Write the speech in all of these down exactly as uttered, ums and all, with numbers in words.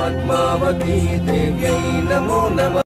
पद्मावती देव्यै नमो नमः।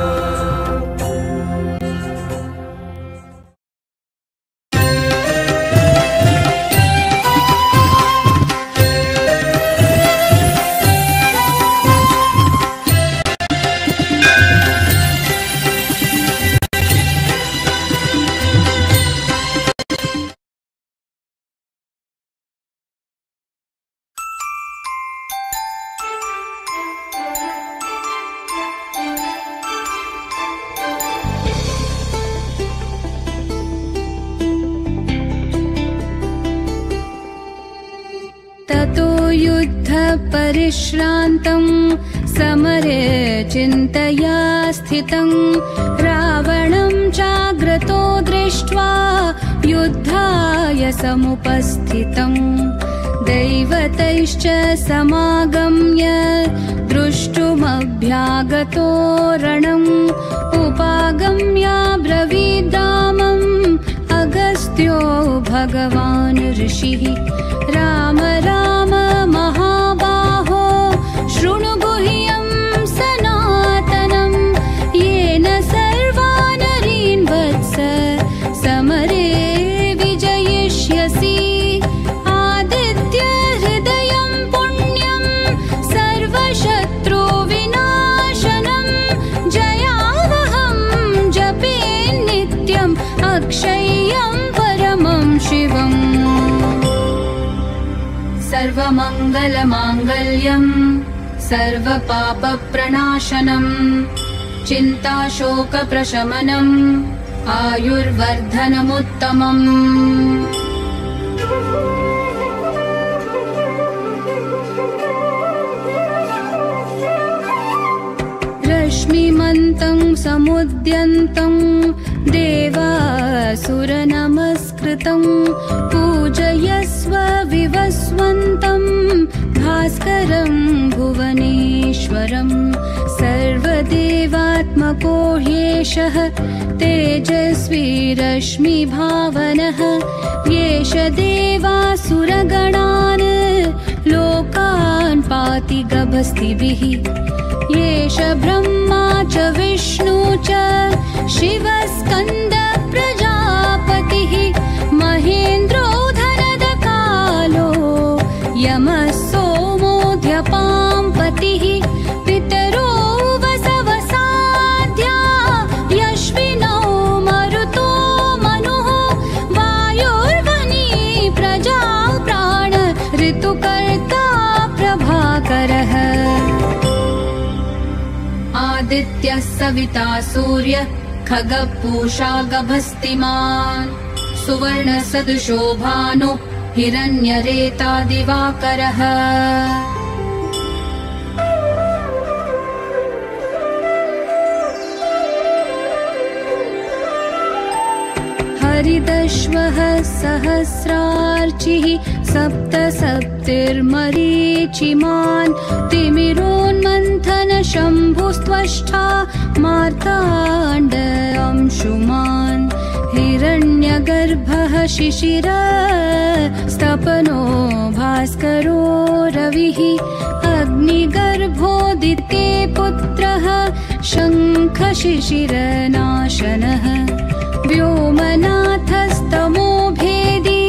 परिश्रान्तं समरे चिन्तया स्थितं रावणं चाग्रतो दृष्ट्वा युद्धाय समुपस्थितं दैवतैश्च समागम्य दृष्टुमभ्यागतो रणम् उपागम्याब्रवीद्रामम् अगस्त्यो भगवान् ऋषिः राम राम महाबाहो शृणु गुह्यं सनातनं येन सर्वानरीन् वत्स समरे विजयिष्यसि आदित्य हृदयं पुण्यं सर्वशत्रुविनाशनं जयावहं जपे नित्यम् अक्षय्यं परमं शिवम् सर्वमङ्गलमाङ्गल्यम् सर्वपापप्रणाशनम् चिन्ताशोकप्रशमनम् आयुर्वर्धनमुत्तमम् रश्मिमन्तं समुद्यन्तं देवासुरनमस्कृतं पूजयस्व विवस्वन्तं भास्करं भुवनेश्वरं सर्वदेवात्मको ह्येषः तेजस्वी रश्मिभावनः येष देवासुरगणान् लोकान् पाति गभस्तिभिः येष ब्रह्मा च विष्णु च शिवस्कन्द प्रजापतिः महेन्द्रो धनदकालो यमः सोमोऽध्यपाम्पतिः पितरो वसवसाद्या यश्विनौ मरुतो मनुः वायुर्वनी प्रजा प्राण ऋतुकर्ता प्रभाकरः आदित्यः सविता सूर्यः खगः पूषा गभस्तिमान् सुवर्णसदृशो भानुः हिरण्यरेता दिवाकरः हरिदश्वः सहस्रार्चिः सप्त सप्तिर्मरीचिमान् तिमिरोन्मन्थन शम्भुस्त्वष्टा मार्ताण्ड अंशुमान् हिरण्यगर्भः शिशिरः स्तपनो भास्करो रविः अग्निगर्भोदिते पुत्रः शङ्खशिशिरनाशनः व्योमनाथस्तमो भेदी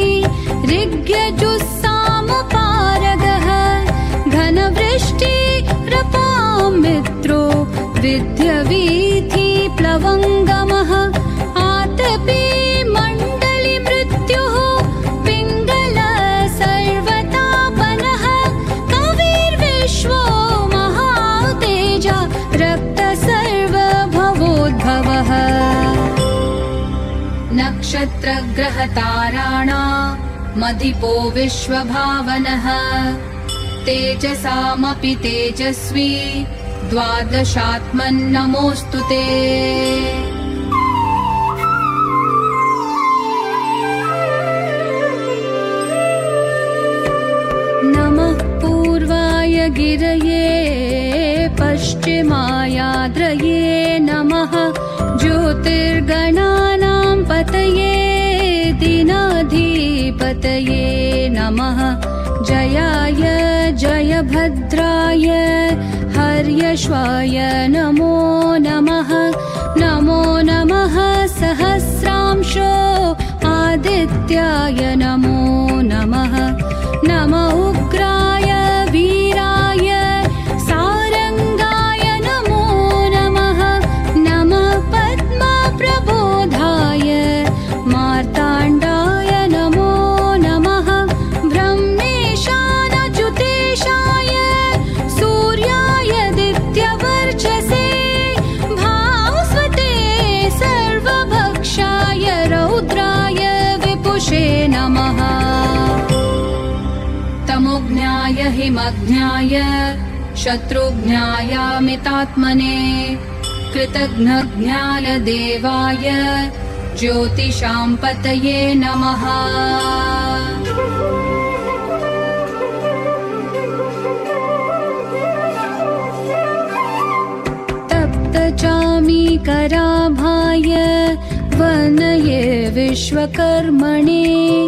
ऋग्यजुस्सामपारगः घनवृष्टिरपां मित्रो विद्यवीथि प्लवङ्गमः आतपी मण्डली मृत्युः पिङ्गल सर्वतापनः कविर्विश्वो महातेजा रक्त सर्वभवोद्भवः नक्षत्रग्रहताराणामधिपो विश्वभावनः तेजसामपि तेजस्वी द्वादशात्मन्नमोऽस्तु ते नमः पूर्वाय गिरये पश्चिमायाद्रये नमः ज्योतिर्गणानां पतये दीनाधिपतये नमः जयाय जयभद्राय पर्यश्वाय नमो नमः। नमो नमः सहस्रांशो आदित्याय नमो नमः। नम उग्राय वीराय सारंगाय नमो नमः। नमः पद्मप्रबोधाय मार्ताण्डाय नमो नमः। ब्रह्मेशानच्युतेशाय सूर्याय दित्यवर्चसे भास्वते सर्वभक्षाय रौद्राय विपुषे नमः। तमोज्ञाय हिमज्ञाय शत्रुघ्नायामितात्मने कृतघ्नज्ञाय देवाय ज्योतिषां पतये नमः। तप्तचामीकराभाय वनये विश्वकर्मणे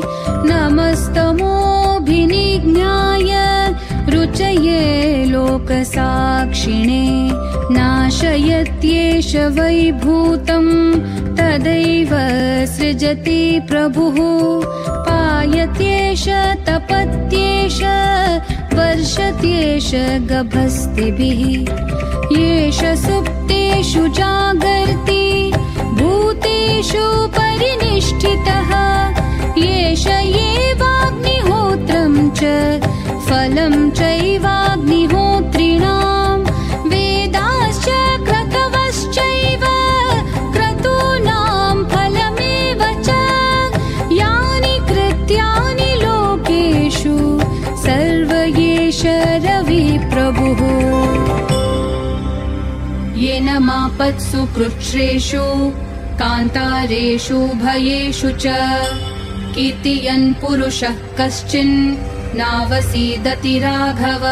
नमस्तमोभिनिज्ञाय रुचये लोकसाक्षिणे। नाशयत्येष वैभूतं तदैव सृजति प्रभुः। पायत्येष तपत्येष वर्षत्येष गभस्तिभिः। येष सुप्तेषु जागर्ति भूतेषु परिनिष्ठितः। येष एवाग्निहोत्रं च फलं चैवाग्निहोत्रिणां। वेदाश्च क्रतवश्चैव क्रतूनां फलमेव च। यानि कृत्यानि लोकेषु सर्व एष रविप्रभुः। येन मापत्सु कृच्छ्रेषु कान्तारेषु भयेषु च कीर्तयन् पुरुषः कश्चिन् नावसीदति राघव।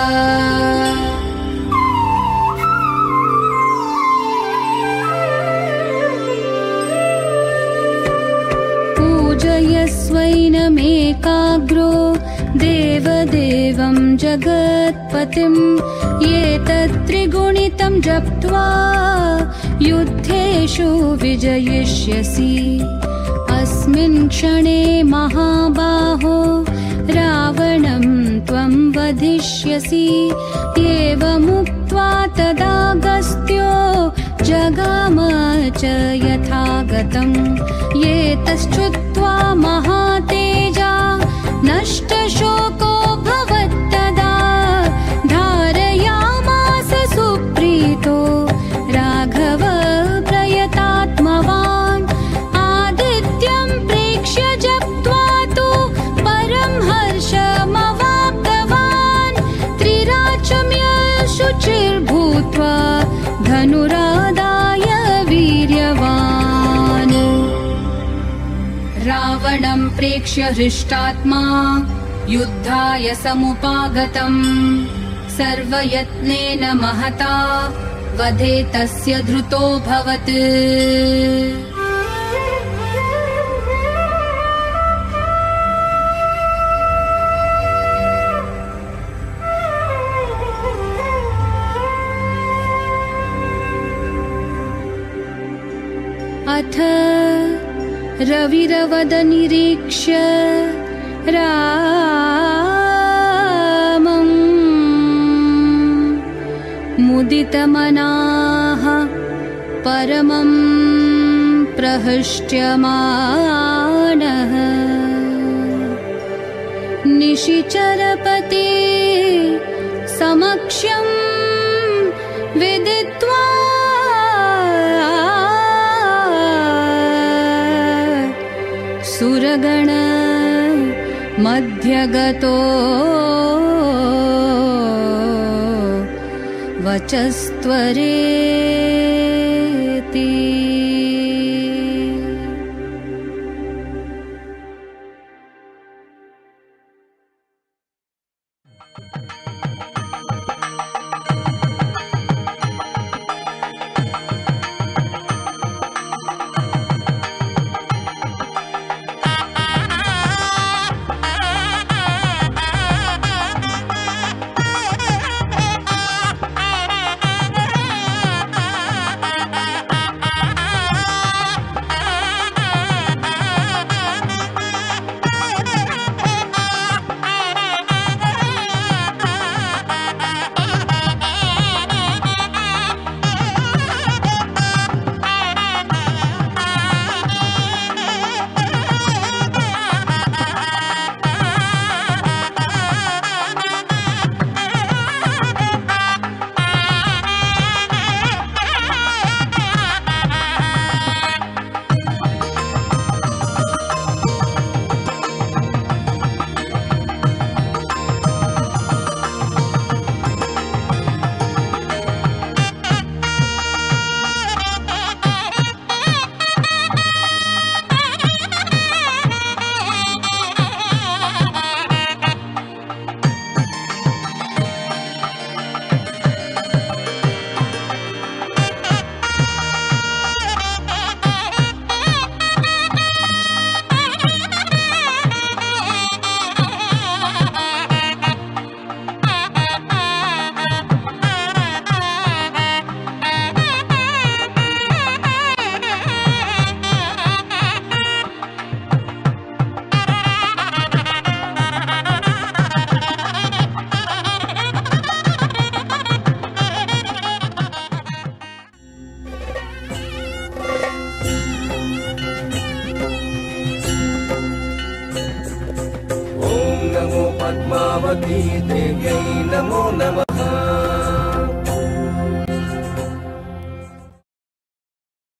पूजयस्वैनमेकाग्रो देवदेवं जगत्पतिं। एतत्त्रिगुणितं जप्त्वा युद्धेषु विजयिष्यसि। अस्मिन् क्षणे महाबाहो रावणं त्वं वधिष्यसि। एवमुक्त्वा तदागस्त्यो जगाम च यथागतम्। एतश्चुत्वा महातेजा नष्टशोको भवत्तदा। धारयामास सुप्रीतो राघव प्रयतात्मवान्। आदित्यं प्रेक्ष्य जप्त्वा तु परं हर्षमवाप्तवान्। त्रिराचम्य शुचिर्भूत्वा धनुरादाय वीर्यवान्। रावणं प्रेक्ष्य हृष्टात्मा युद्धाय समुपागतम्। सर्वयत्नेन महता वधे तस्य धृतोऽभवत्। अथ रविरवदनिरीक्ष्य रामम् मुदितमनाः परमं प्रहृष्ट्यमानः। निशिचरपते समक्षं विदित्वा सुरगण मध्यगतो वचस्त्वरेति। पद्मावती देव्यै नमो नमः।